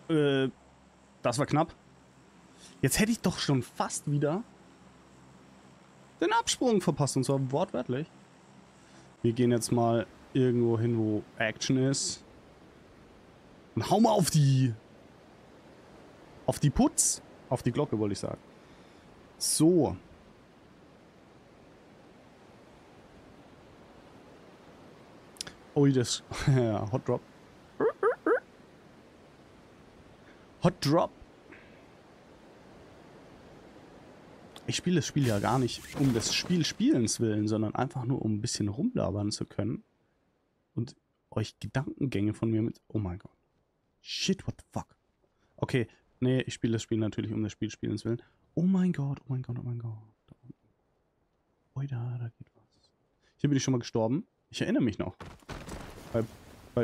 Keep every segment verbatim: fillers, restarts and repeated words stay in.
Äh, das war knapp. Jetzt hätte ich doch schon fast wieder den Absprung verpasst, und zwar wortwörtlich. Wir gehen jetzt mal irgendwo hin, wo Action ist. Und hau mal auf die... Auf die Putz. Auf die Glocke, wollte ich sagen. So. Oh, das... ja, Hot Drop. Hot Drop. Ich spiele das Spiel ja gar nicht um des Spielspielens willen, sondern einfach nur, um ein bisschen rumlabern zu können. Und euch Gedankengänge von mir mit... Oh mein Gott. Shit, what the fuck? Okay, nee, ich spiele das Spiel natürlich um des Spielspielens willen. Oh mein Gott, oh mein Gott, oh mein Gott. Oh, da, da geht was. Hier bin ich schon mal gestorben. Ich erinnere mich noch. Bei, bei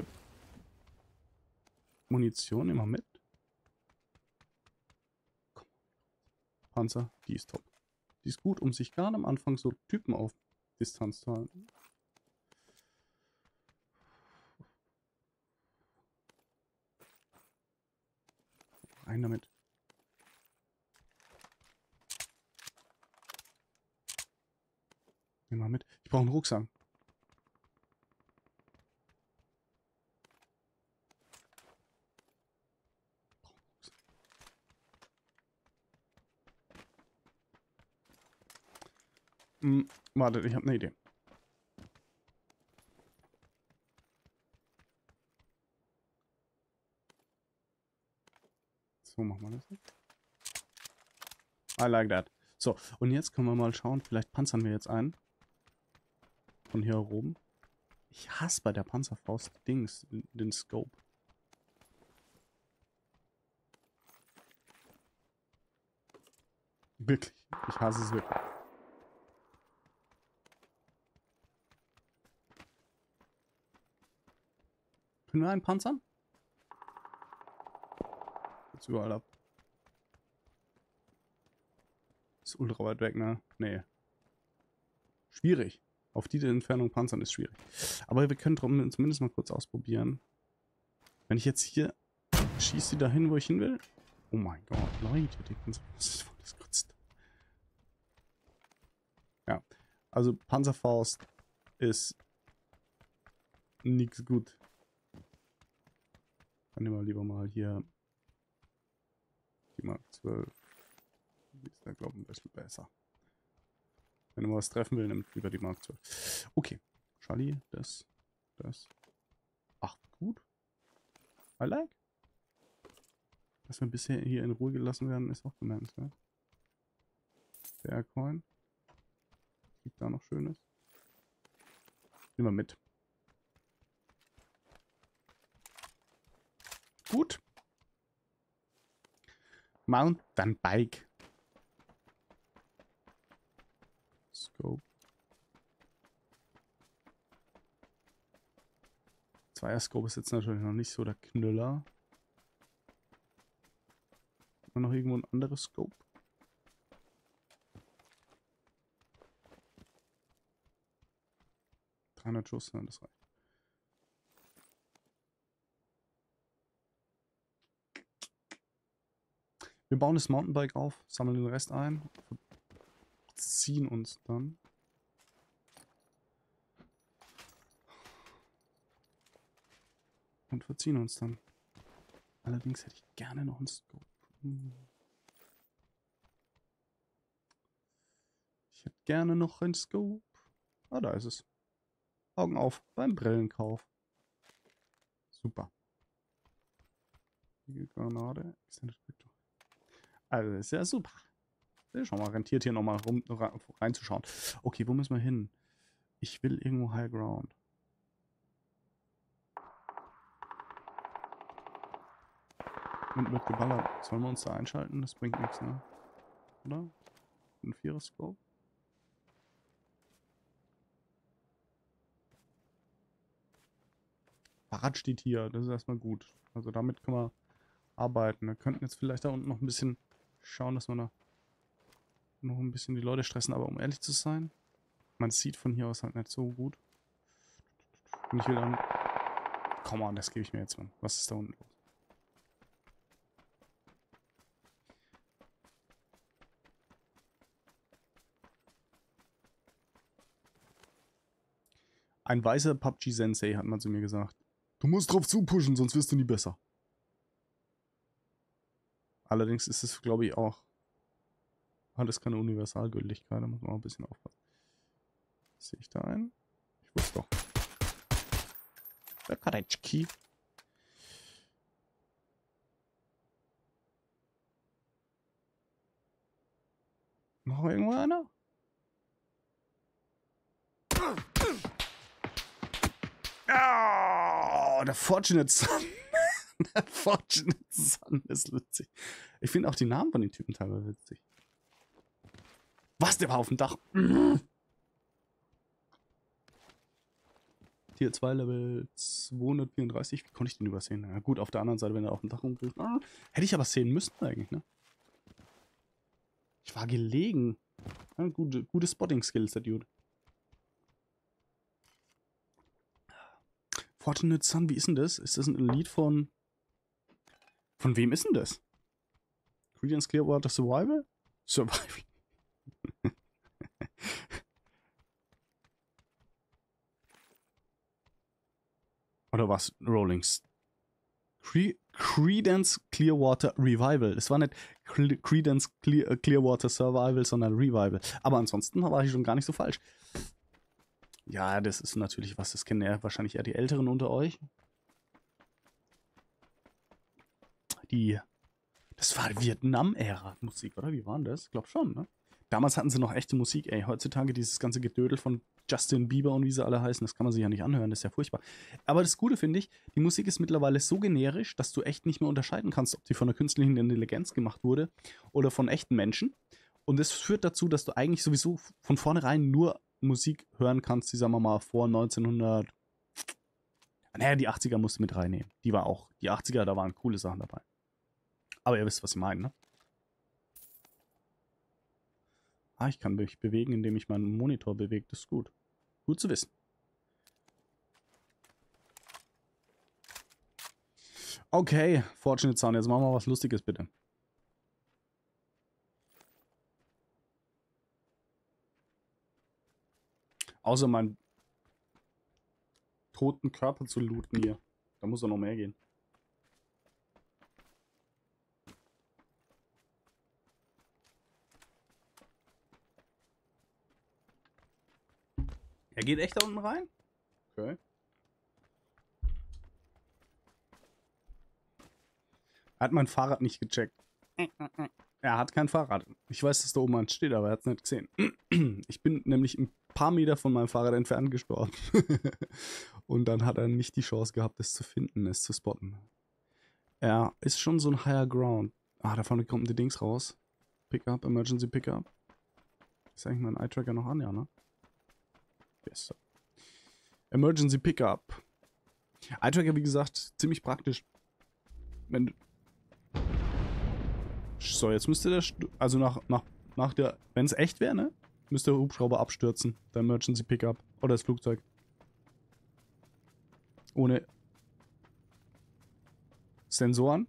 Munition immer mit. Komm. Panzer, die ist top. Die ist gut, um sich gerade am Anfang so Typen auf Distanz zu halten. Rein damit. Nimm mal mit. Ich brauche einen Rucksack. Hm, warte, ich habe eine Idee. So machen wir das. I like that. So, und jetzt können wir mal schauen. Vielleicht panzern wir jetzt ein. Von hier oben. Ich hasse bei der Panzerfaust Dings, den Scope. Wirklich. Ich hasse es wirklich. Können wir einen panzern? Jetzt überall ab. Ist ultra weit weg, ne? Nee. Schwierig. Auf die Entfernung panzern ist schwierig. Aber wir können drum zumindest mal kurz ausprobieren. Wenn ich jetzt hier schieße die dahin, wo ich hin will. Oh mein Gott, Leute, die Panzer. Was ist das kurz? Ja. Also Panzerfaust ist nichts gut. Dann nehmen wir lieber mal hier die Mark zwölf. Die ist da, glaube ich, ein bisschen besser. Wenn man was treffen will, nimmt lieber die Mark zwölf. Okay. Charlie, das, das. Ach, gut. I like. Dass wir bisher hier in Ruhe gelassen werden, ist auch bemerkenswert. Der Coin. Gibt da noch Schönes. Nehmen wir mit. Gut. Mountainbike. Scope. Zweier-Scope ist jetzt natürlich noch nicht so der Knüller. Haben wir noch irgendwo ein anderes Scope? dreihundert Schuss, nein, das reicht. Wir bauen das Mountainbike auf, sammeln den Rest ein, ziehen uns dann. Und verziehen uns dann. Allerdings hätte ich gerne noch einen Scope. Hm. Ich hätte gerne noch einen Scope. Ah, da ist es. Augen auf beim Brillenkauf. Super. Die Granate. Also, ist ja super. Schau mal, rentiert hier nochmal rum reinzuschauen. Okay, wo müssen wir hin? Ich will irgendwo High Ground. Und wird geballert. Sollen wir uns da einschalten? Das bringt nichts, ne? Oder? Ein Vierer-Scope. Fahrrad steht hier. Das ist erstmal gut. Also damit können wir arbeiten. Wir könnten jetzt vielleicht da unten noch ein bisschen schauen, dass wir da noch ein bisschen die Leute stressen. Aber um ehrlich zu sein, man sieht von hier aus halt nicht so gut. Und ich will dann... Komm on, das gebe ich mir jetzt, Mann. Was ist da unten los? Ein weißer P U B G-Sensei hat mal zu mir gesagt. Du musst drauf zupushen, sonst wirst du nie besser. Allerdings ist es, glaube ich, auch alles keine Universalgültigkeit. Da muss man auch ein bisschen aufpassen. Sehe ich da einen? Ich wusste doch. Der Karetschki. Noch irgendwo einer? Oh, der Fortunate Son. Der Fortunate Son ist witzig. Ich finde auch die Namen von den Typen teilweise witzig. Was, der war auf dem Dach? Tier zwei, Level zweihundertvierunddreißig. Wie konnte ich den übersehen? Na gut, auf der anderen Seite, wenn er auf dem Dach rumfliegt. Ah, hätte ich aber sehen müssen eigentlich, ne? Ich war gelegen. Ja, gute, gute Spotting-Skills, der Dude. Fortunate Son, wie ist denn das? Ist das ein Lied von... Von wem ist denn das? Creedence Clearwater Survival? Survival. Oder was? Rollings. Cre Creedence Clearwater Revival. Es war nicht Cre Creedence Clear Clearwater Survival, sondern Revival. Aber ansonsten war ich schon gar nicht so falsch. Ja, das ist natürlich was, das kennen ja wahrscheinlich eher die Älteren unter euch. Die, das war Vietnam-Ära-Musik, oder? Wie war denn das? Ich glaube schon, ne? Damals hatten sie noch echte Musik, ey. Heutzutage dieses ganze Gedödel von Justin Bieber und wie sie alle heißen, das kann man sich ja nicht anhören, das ist ja furchtbar. Aber das Gute finde ich, die Musik ist mittlerweile so generisch, dass du echt nicht mehr unterscheiden kannst, ob die von einer künstlichen Intelligenz gemacht wurde oder von echten Menschen. Und das führt dazu, dass du eigentlich sowieso von vornherein nur Musik hören kannst, die, sagen wir mal, vor neunzehnhundert... Naja, die achtziger musst du mit reinnehmen. Die war auch, die achtziger, da waren coole Sachen dabei. Aber ihr wisst, was ich meine, ne? Ah, ich kann mich bewegen, indem ich meinen Monitor bewege. Das ist gut. Gut zu wissen. Okay, Fortunate Son, jetzt machen wir was Lustiges, bitte. Außer meinen toten Körper zu looten hier. Da muss doch noch mehr gehen. Er geht echt da unten rein? Okay. Er hat mein Fahrrad nicht gecheckt. Er hat kein Fahrrad. Ich weiß, dass da oben eins steht, aber er hat es nicht gesehen. Ich bin nämlich ein paar Meter von meinem Fahrrad entfernt gestorben. Und dann hat er nicht die Chance gehabt, es zu finden, es zu spotten. Er ist schon so ein Higher Ground. Ah, da vorne kommt die Dings raus. Pickup, Emergency Pickup. Ist eigentlich mein Eye-Tracker noch an, ja, ne? Yes. Emergency Pickup. Eye-Tracker, wie gesagt, ziemlich praktisch. Wenn So, jetzt müsste der, also nach, nach, nach der, wenn es echt wäre, ne? Müsste der Hubschrauber abstürzen. Der Emergency Pickup. Oder das Flugzeug. Ohne Sensoren.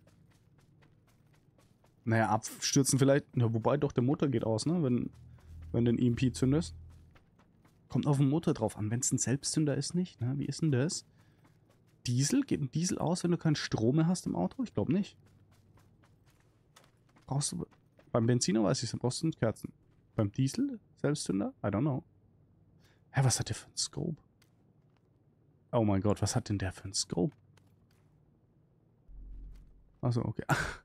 Naja, abstürzen vielleicht. Ja, wobei doch der Motor geht aus, ne? Wenn, wenn du den E M P zündest. Kommt auf den Motor drauf an. Wenn es ein Selbstzünder ist, nicht, ne? Wie ist denn das? Diesel? Geht ein Diesel aus, wenn du keinen Strom mehr hast im Auto? Ich glaube nicht. Brauchst du... Beim Benziner weiß ich, dann brauchst du Kerzen. Beim Diesel? Selbstzünder? I don't know. Hä, was hat der für einen Scope? Oh mein Gott, was hat denn der für einen Scope? Achso, okay.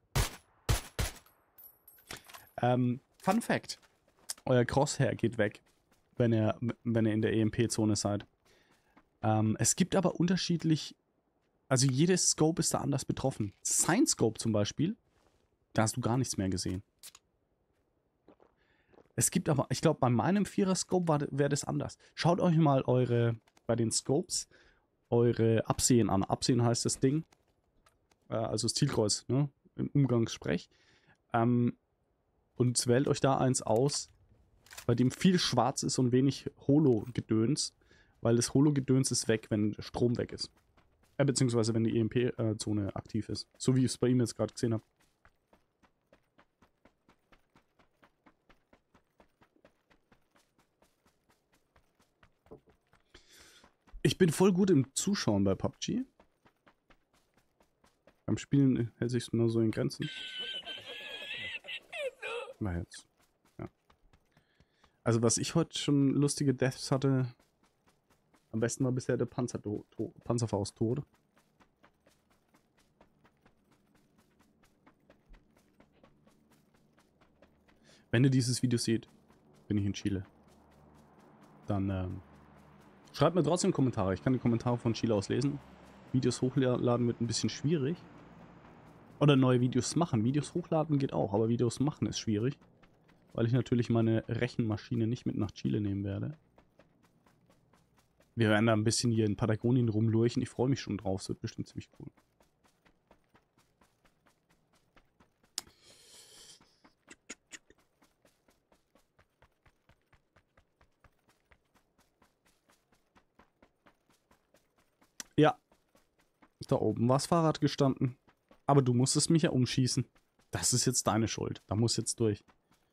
ähm, Fun Fact. Euer Crosshair geht weg, wenn ihr, wenn ihr in der E M P-Zone seid. Ähm, es gibt aber unterschiedlich... Also jedes Scope ist da anders betroffen. Science Scope zum Beispiel, da hast du gar nichts mehr gesehen. Es gibt aber, ich glaube, bei meinem Vierer-Scope wäre das anders. Schaut euch mal eure, bei den Scopes, eure Absehen an. Absehen heißt das Ding, äh, also das Zielkreuz, ne, im Umgangssprech. Ähm, und wählt euch da eins aus, bei dem viel schwarz ist und wenig Holo-Gedöns, weil das Holo-Gedöns ist weg, wenn der Strom weg ist. Äh, beziehungsweise wenn die E M P-Zone aktiv ist. So wie ich es bei ihm jetzt gerade gesehen habe. Ich bin voll gut im Zuschauen bei P U B G. Beim Spielen hält sich nur so in Grenzen. Mal jetzt. Ja. Also was ich heute schon lustige Deaths hatte, am besten war bisher der Panzer Panzerfaust tot. Wenn ihr dieses Video seht, bin ich in Chile. Dann ähm, schreibt mir trotzdem Kommentare. Ich kann die Kommentare von Chile aus lesen. Videos hochladen wird ein bisschen schwierig. Oder neue Videos machen. Videos hochladen geht auch, aber Videos machen ist schwierig. Weil ich natürlich meine Rechenmaschine nicht mit nach Chile nehmen werde. Wir werden da ein bisschen hier in Patagonien rumlurchen. Ich freue mich schon drauf. Es wird bestimmt ziemlich cool. Ja. Da oben war das Fahrrad gestanden. Aber du musstest mich ja umschießen. Das ist jetzt deine Schuld. Da muss jetzt durch.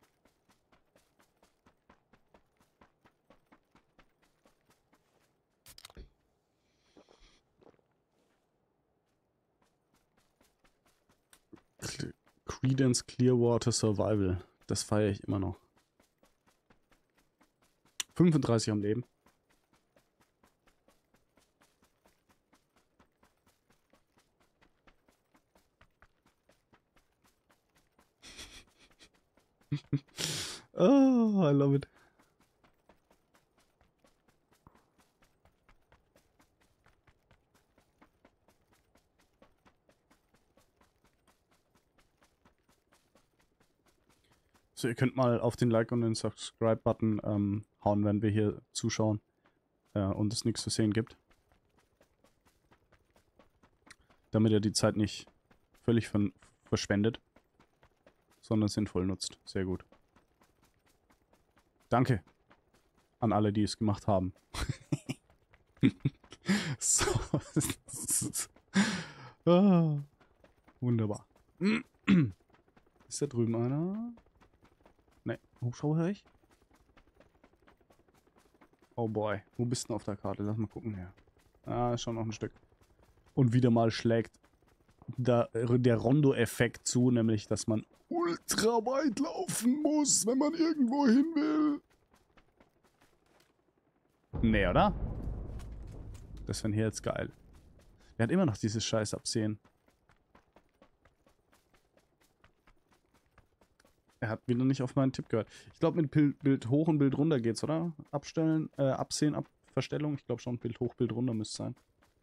Creedence Clearwater Survival. Das feiere ich immer noch. fünfunddreißig am Leben. Oh, I love it. So, ihr könnt mal auf den Like und den Subscribe-Button ähm, hauen, wenn wir hier zuschauen äh, und es nichts zu sehen gibt. Damit ihr die Zeit nicht völlig ver verschwendet, sondern sinnvoll nutzt. Sehr gut. Danke an alle, die es gemacht haben. So. Ah, wunderbar. Ist da drüben einer? Ne, Hubschrauber höre ich. Oh boy, wo bist du denn auf der Karte? Lass mal gucken her. Ah, ist schon noch ein Stück. Und wieder mal schlägt da, der Rondo-Effekt zu, nämlich, dass man ultra weit laufen muss, wenn man irgendwo hin will. Nee, oder? Das wäre hier jetzt geil. Der hat immer noch dieses scheiß Absehen. Er hat wieder nicht auf meinen Tipp gehört. Ich glaube, mit Bild hoch und Bild runter geht's, oder? Abstellen, äh, Absehen, Ab Verstellung. Ich glaube schon, Bild hoch, Bild runter müsste sein.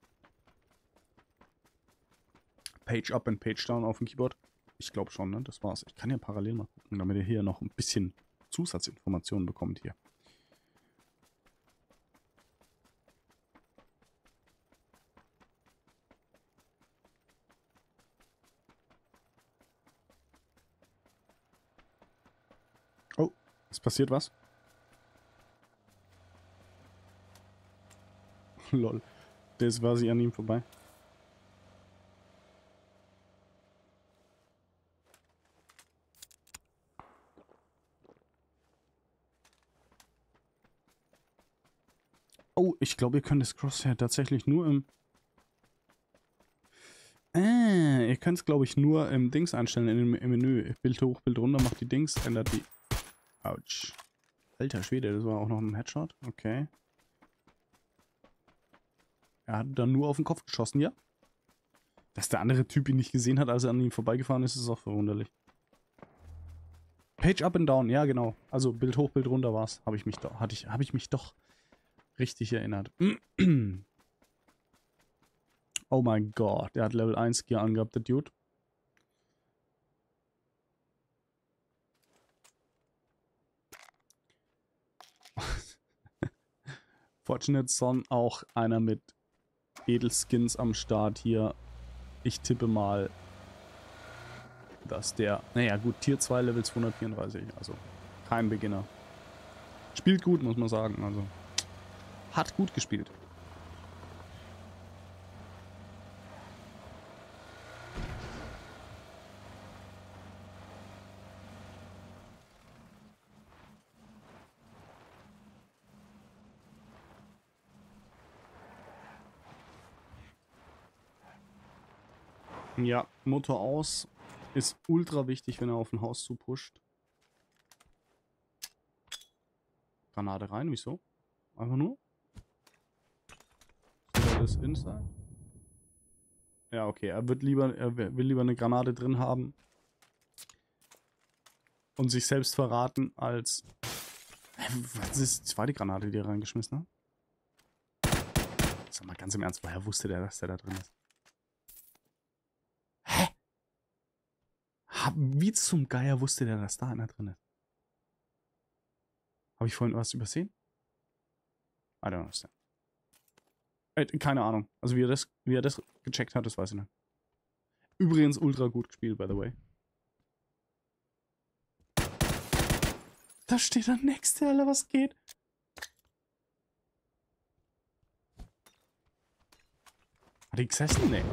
Page up und Page down auf dem Keyboard. Ich glaube schon, ne? Das war's. Ich kann ja parallel mal gucken, damit ihr hier noch ein bisschen Zusatzinformationen bekommt hier. Oh, es passiert was. Lol. Der ist quasi an ihm vorbei. Oh, ich glaube, ihr könnt das Crosshair tatsächlich nur im... Äh, ihr könnt es, glaube ich, nur im Dings einstellen, in, im Menü. Bild hoch, Bild runter, macht die Dings, ändert die... Autsch. Alter Schwede, das war auch noch ein Headshot. Okay. Er hat dann nur auf den Kopf geschossen, ja? Dass der andere Typ ihn nicht gesehen hat, als er an ihm vorbeigefahren ist, ist auch verwunderlich. Page up and down, ja genau. Also Bild hoch, Bild runter war's. Habe ich mich doch, hatte ich, habe ich mich doch richtig erinnert. Oh mein Gott, der hat Level eins Gear angehabt, der Dude. Fortunate Son, auch einer mit Edelskins am Start hier. Ich tippe mal, dass der, naja gut, Tier zwei Level zweihundertvierunddreißig, also kein Beginner. Spielt gut, muss man sagen, also hat gut gespielt. Ja, Motor aus ist ultra wichtig, wenn er auf ein Haus zupusht. Granate rein, wieso? Einfach nur? Das Inside? Ja, okay, er wird lieber, er will lieber eine Granate drin haben und sich selbst verraten, als... Was ist die zweite Granate, die er reingeschmissen hat? Sag mal ganz im Ernst, woher wusste der, dass der da drin ist? Hä? Wie zum Geier wusste der, dass da einer drin ist? Habe ich vorhin was übersehen? I don't understand. Äh, keine Ahnung. Also wie er das, wie er das gecheckt hat, das weiß ich nicht. Übrigens ultra gut gespielt, by the way. Da steht der nächste, Alter, was geht? Hat die gesessen? Nee.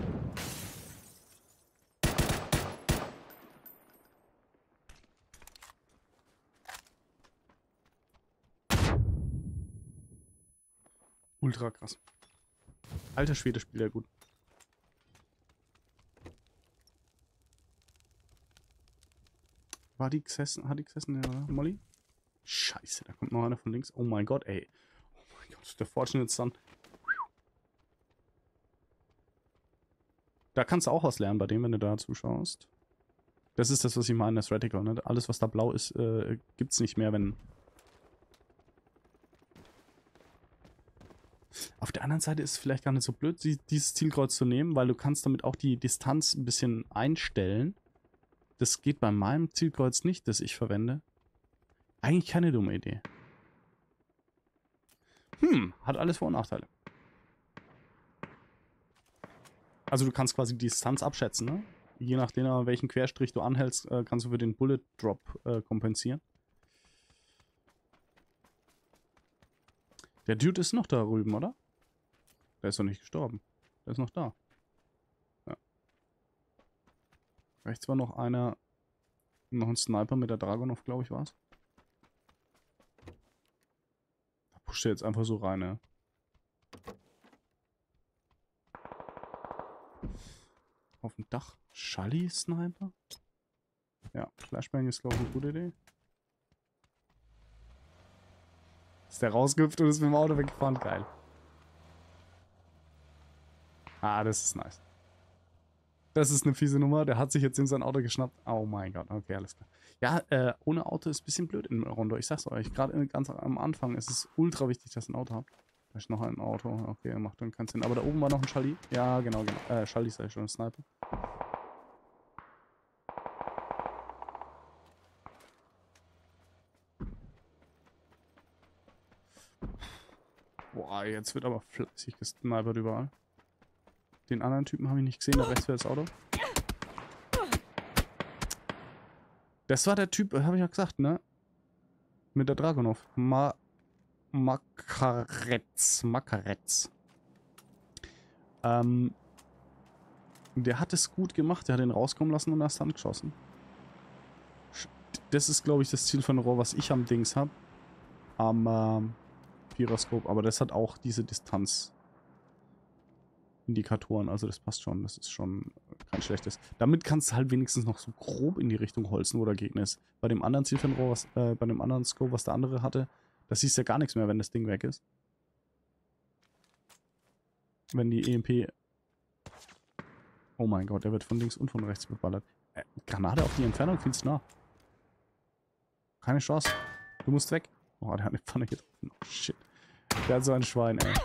Ultra krass. Alter Schwede spielt er gut. War die gesessen? Hat die gesessen, ja, oder? Molly? Scheiße, da kommt noch einer von links. Oh mein Gott, ey. Oh mein Gott, der Fortune Son. Da kannst du auch was lernen bei dem, wenn du da zuschaust. Das ist das, was ich meine, das Reticle, ne? Alles, was da blau ist, äh, gibt's nicht mehr, wenn... Auf der anderen Seite ist es vielleicht gar nicht so blöd, dieses Zielkreuz zu nehmen, weil du kannst damit auch die Distanz ein bisschen einstellen. Das geht bei meinem Zielkreuz nicht, das ich verwende. Eigentlich keine dumme Idee. Hm, hat alles Vor- und Nachteile. Also du kannst quasi die Distanz abschätzen, ne? Je nachdem, welchen Querstrich du anhältst, kannst du für den Bullet Drop äh, kompensieren. Der Dude ist noch da drüben, oder? Der ist doch nicht gestorben. Der ist noch da. Ja. Rechts war noch einer, noch ein Sniper mit der Dragunov, glaube ich, war es. Da pusht er jetzt einfach so rein, ne? Auf dem Dach. Schalli-Sniper? Ja, Flashbang ist, glaube ich, eine gute Idee. Ist der rausgehüpft und ist mit dem Auto weggefahren? Geil. Ah, das ist nice. Das ist eine fiese Nummer. Der hat sich jetzt in sein Auto geschnappt. Oh mein Gott. Okay, alles klar. Ja, äh, ohne Auto ist ein bisschen blöd in Rondo. Ich sag's euch. Gerade ganz am Anfang ist es ultra wichtig, dass ihr ein Auto habt. Da ist noch ein Auto. Okay, macht dann keinen Sinn. Aber da oben war noch ein Schalli. Ja, genau, genau. Äh, Schalli ist ja schon ein Sniper. Boah, jetzt wird aber fleißig gesnipert überall. Den anderen Typen habe ich nicht gesehen, da rechts wäre das Auto. Das war der Typ, habe ich ja gesagt, ne? Mit der Dragunov. Ma Makaretz. Makaretz. Ähm, der hat es gut gemacht, der hat ihn rauskommen lassen und erst dann geschossen. Das ist, glaube ich, das Ziel von Rohr, was ich am Dings habe. Am ähm, Pyroskop, aber das hat auch diese Distanz. Indikatoren, also das passt schon, das ist schon kein schlechtes. Damit kannst du halt wenigstens noch so grob in die Richtung holzen, wo der Gegner ist. Bei dem anderen Zielfernrohr, was, äh, bei dem anderen Scope, was der andere hatte, da siehst du ja gar nichts mehr, wenn das Ding weg ist. Wenn die E M P... Oh mein Gott, der wird von links und von rechts beballert. Äh, Granate auf die Entfernung, viel zu nah. Keine Chance. Du musst weg. Oh, der hat eine Pfanne getroffen. Oh, shit. Der hat so ein Schwein, ey.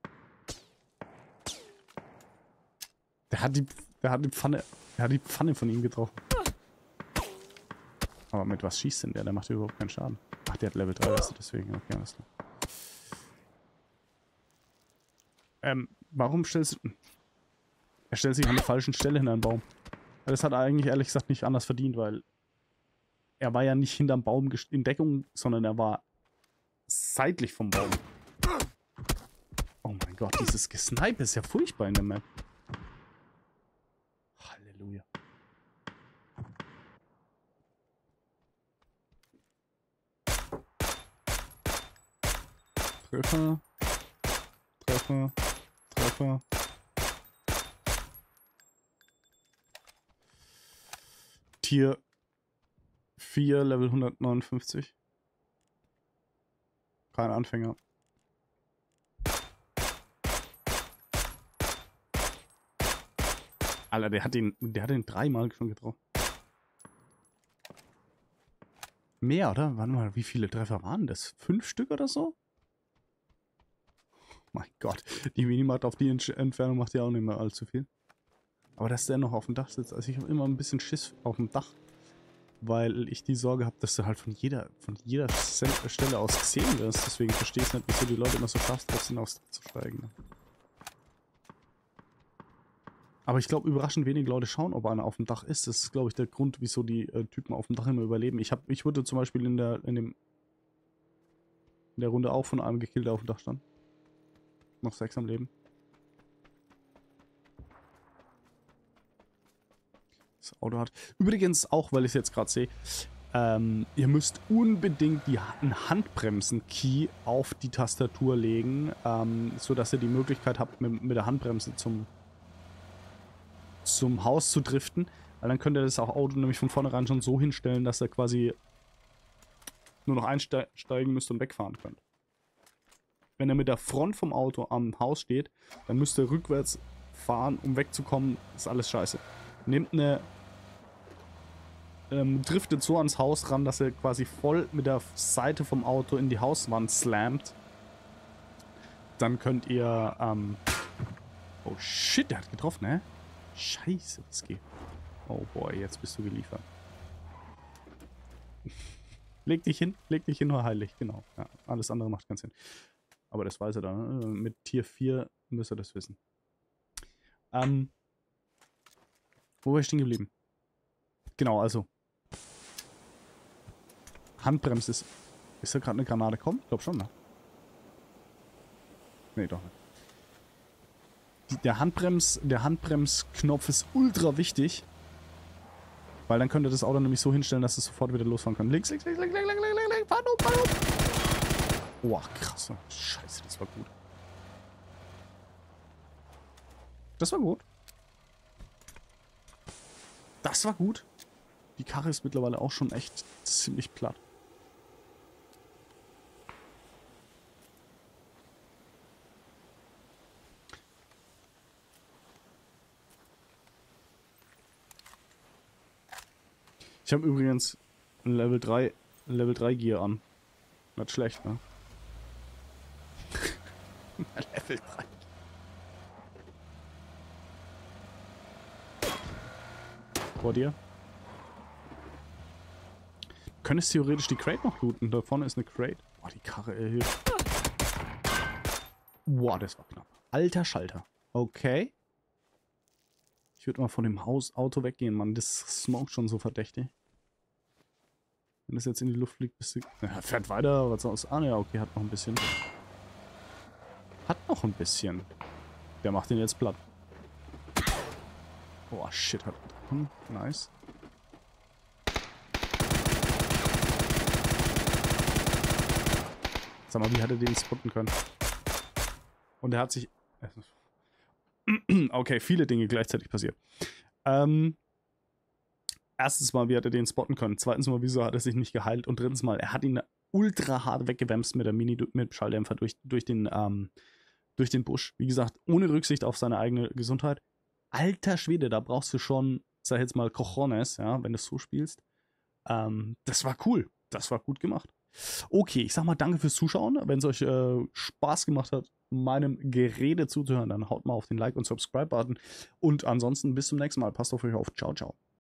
Der hat die, der hat die Pfanne, der hat die Pfanne von ihm getroffen. Aber mit was schießt denn der? Der macht überhaupt keinen Schaden. Ach, der hat Level drei, weißt du, deswegen. Okay, alles klar. Ähm, warum stellst du... Er stellt sich an der falschen Stelle hinter einen Baum. Das hat er eigentlich ehrlich gesagt nicht anders verdient, weil er war ja nicht hinterm Baum in Deckung, sondern er war seitlich vom Baum. Oh mein Gott, dieses Gesnipe ist ja furchtbar in der Map. Halleluja. Treffer. Treffer. Treffer. Tier vier, Level hundertneunundfünfzig. Kein Anfänger. Alter, der hat den, der hat den dreimal schon getroffen. Mehr, oder? Warte mal, wie viele Treffer waren das? Fünf Stück oder so? Mein Gott, die Minimat auf die Entfernung macht ja auch nicht mehr allzu viel. Aber dass der noch auf dem Dach sitzt, also ich habe immer ein bisschen Schiss auf dem Dach, weil ich die Sorge habe, dass du halt von jeder, von jeder Stelle aus gesehen wirst. Deswegen verstehe ich nicht, wieso die Leute immer so scharf drauf sind, aufs Dach zu steigen. Ne? Aber ich glaube, überraschend wenig Leute schauen, ob einer auf dem Dach ist. Das ist, glaube ich, der Grund, wieso die äh, Typen auf dem Dach immer überleben. Ich, hab, ich wurde zum Beispiel in der, in, dem, in der Runde auch von einem gekillt, der auf dem Dach stand. Noch sechs am Leben. Das Auto hat. Übrigens, auch weil ich es jetzt gerade sehe, ähm, ihr müsst unbedingt die, einen Handbremsen-Key auf die Tastatur legen, ähm, sodass ihr die Möglichkeit habt, mit, mit der Handbremse zum, zum Haus zu driften. Weil dann könnt ihr das auch Auto nämlich von vornherein schon so hinstellen, dass ihr quasi nur noch einsteigen müsst und wegfahren könnt. Wenn ihr mit der Front vom Auto am Haus steht, dann müsst ihr rückwärts fahren, um wegzukommen. Das ist alles scheiße. Nehmt eine, ähm, driftet so ans Haus ran, dass er quasi voll mit der Seite vom Auto in die Hauswand slammt. Dann könnt ihr, ähm, oh shit, der hat getroffen, ne? Scheiße, was geht? Oh boy, jetzt bist du geliefert. Leg dich hin, leg dich hin, nur heilig, genau. Ja, alles andere macht keinen Sinn. Aber das weiß er dann, ne? Mit Tier vier müsst ihr das wissen. Ähm, Wo war ich stehen geblieben? Genau, also. Handbremse ist. Ist da gerade eine Granate gekommen? Ich glaube schon, ne? Nee, doch nicht. Die, der Handbrems, der Handbremsknopf ist ultra wichtig. Weil dann könnt ihr das Auto nämlich so hinstellen, dass es sofort wieder losfahren kann. Links, links, links, links, links, links, links, links, fahr um, fahr um. Boah, krass. Scheiße, das war gut. Das war gut. Das war gut. Die Karre ist mittlerweile auch schon echt ziemlich platt. Ich habe übrigens ein Level drei, Level drei Gear an. Nicht schlecht, ne? Level drei. Vor dir. Du könntest theoretisch die Crate noch looten. Da vorne ist eine Crate. Boah, die Karre erhöht. Boah, das war knapp. Alter Schalter. Okay. Ich würde mal von dem Haus Auto weggehen, Mann. Das smoked schon so verdächtig. Wenn das jetzt in die Luft fliegt, bist du... Ja, fährt weiter, was sonst... Ah, ja, okay, hat noch ein bisschen. Hat noch ein bisschen. Der macht den jetzt platt. Oh, shit, hat... Hm, nice. Sag mal, wie hat er den spotten können? Und er hat sich... Okay, viele Dinge gleichzeitig passiert. Ähm... Erstens mal, wie hat er den spotten können? Zweitens mal, wieso hat er sich nicht geheilt? Und drittens mal, er hat ihn ultra hart weggewämst mit der Mini mit Schalldämpfer durch, durch, den, ähm, durch den Busch. Wie gesagt, ohne Rücksicht auf seine eigene Gesundheit. Alter Schwede, da brauchst du schon, sag ich jetzt mal, Cojones, ja, wenn du es so spielst. Ähm, das war cool. Das war gut gemacht. Okay, ich sag mal danke fürs Zuschauen. Wenn es euch äh, Spaß gemacht hat, meinem Gerede zuzuhören, dann haut mal auf den Like- und Subscribe-Button. Und ansonsten bis zum nächsten Mal. Passt auf euch auf. Ciao, ciao.